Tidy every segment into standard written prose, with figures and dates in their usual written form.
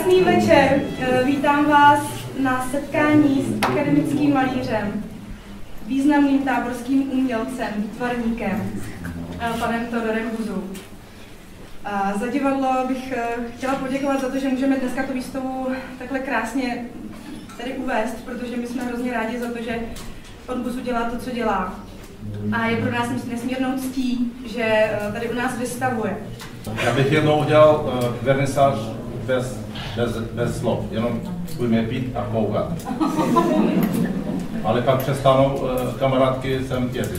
Krásný večer. Vítám vás na setkání s akademickým malířem, významným táborským umělcem, výtvarníkem, panem Teodorem Buzou. Za divadlo bych chtěla poděkovat za to, že můžeme dneska tu výstavu takhle krásně tady uvést, protože my jsme hrozně rádi za to, že pan Buzu dělá to, co dělá. A je pro nás nesmírnou ctí, že tady u nás vystavuje. Já bych jednou udělal vernisáž bez slov, jenom budeme pít a koukat. Ale pak přestanou kamarádky sem jezdit.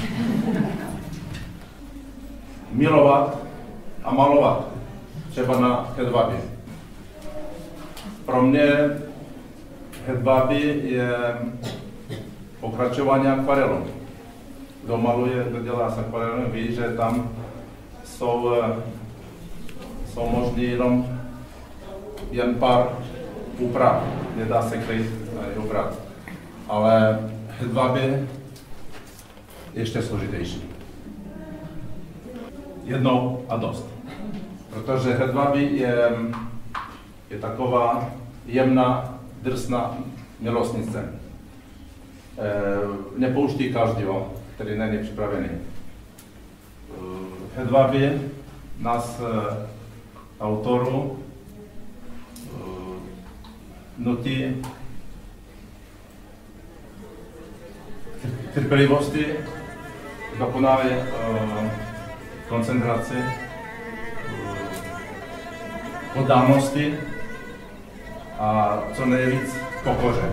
Milovat a malovat, třeba na hedvábě. Pro mě hedvábí je pokračování akvarelou. Kdo maluje, kdo dělá s akvarelem, ví, že tam jsou možný jenom jen pár úprav, nedá se kryt obrat. Ale hedvábí je ještě složitější. Jednou a dost. Protože hedvábí je taková jemná, drsná milostnice. Nepouští každého, který není připravený. Hedvábí nás, autorů, nutí trpělivosti, dokonalé koncentraci, oddanosti a co nejvíc pokoře.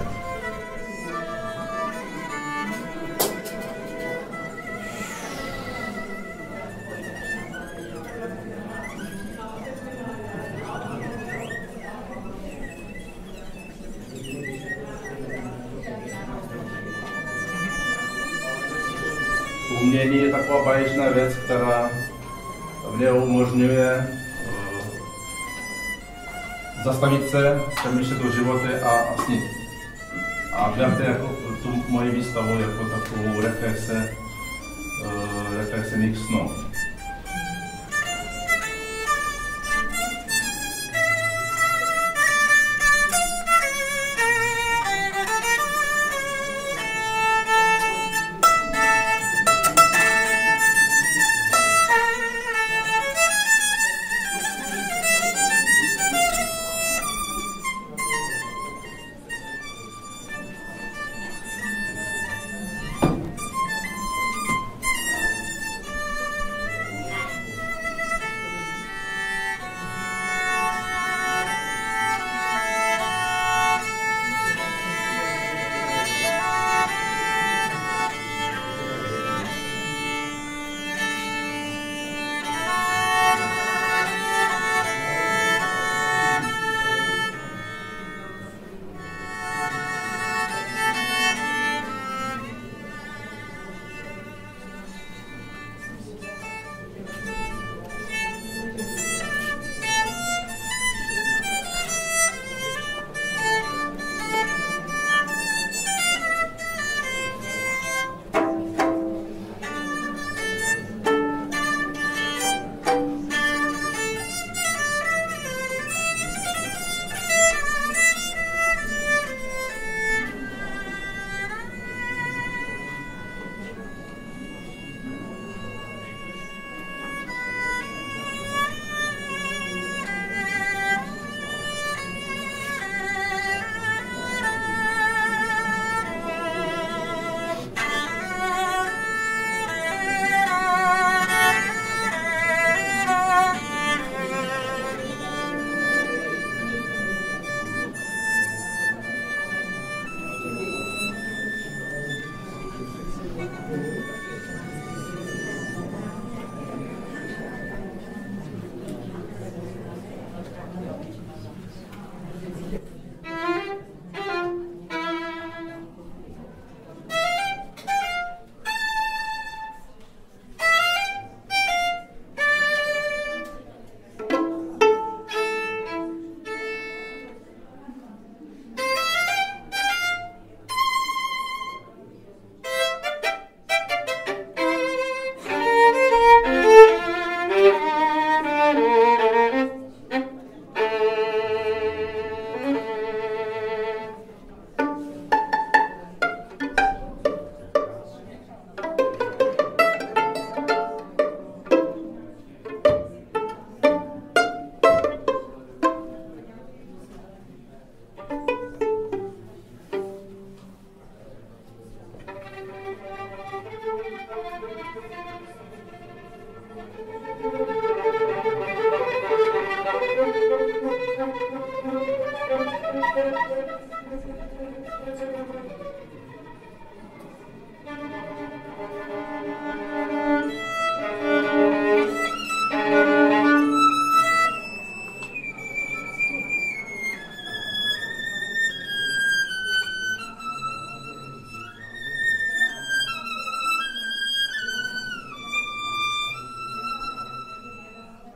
Umění je taková báječná věc, která mě umožňuje zastavit se, přemýšlet o životě a snít. A berte jako tu moji výstavu jako takovou reflexe mých snů.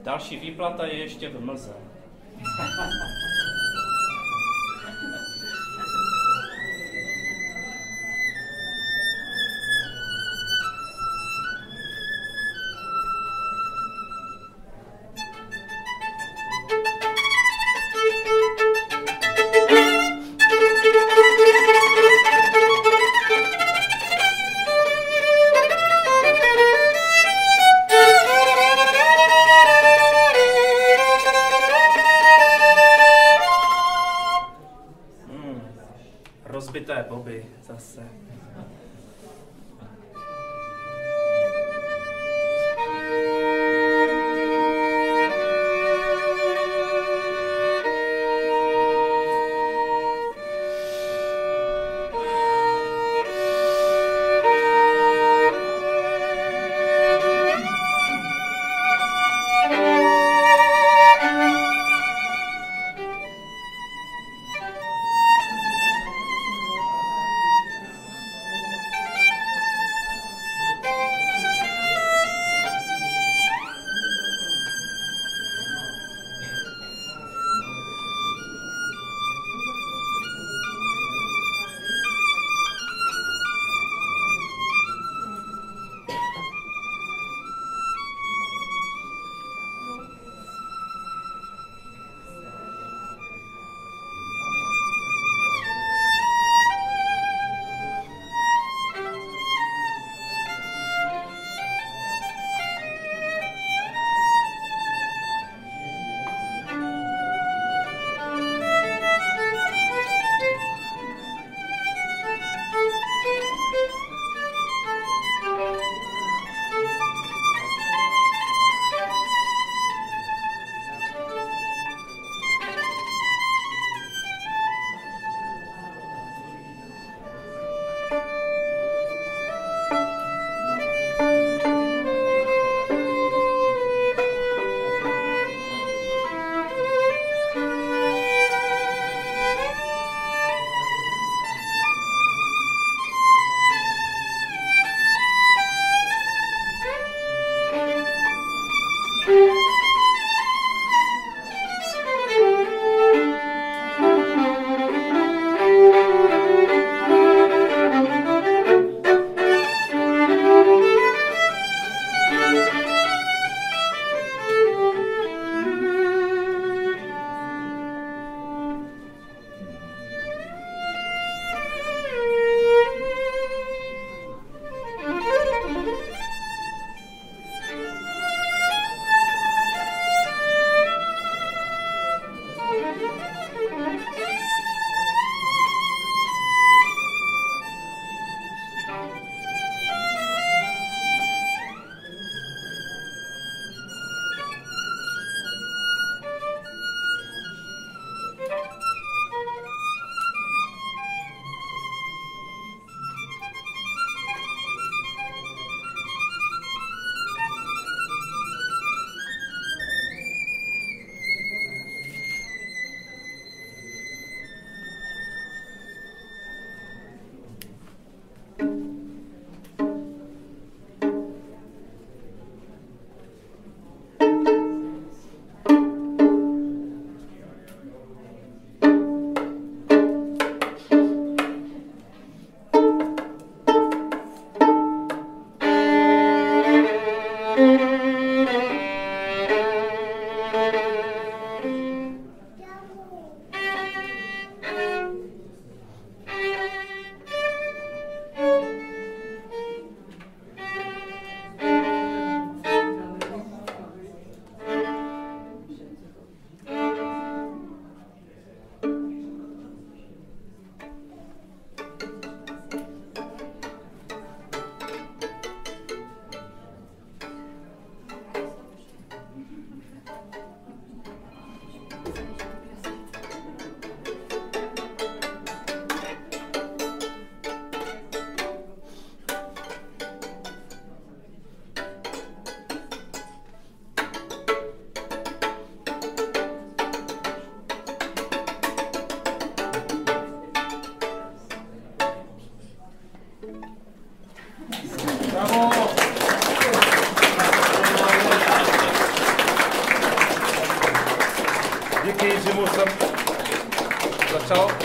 Další výplata je ještě v mlze. Rozbité boby zase.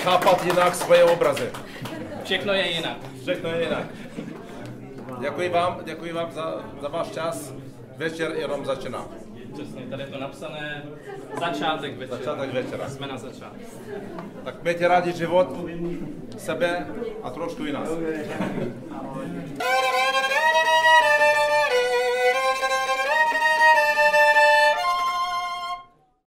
chápat jinak svoje obrazy. Všechno je jinak. Všechno je jinak. Děkuji vám za váš čas. Večer jenom začíná. Přesně, tady je to napsané. Začátek večera. Začátek večera. Jsme na začátku. Tak mějte rádi život, sebe a trošku i nás.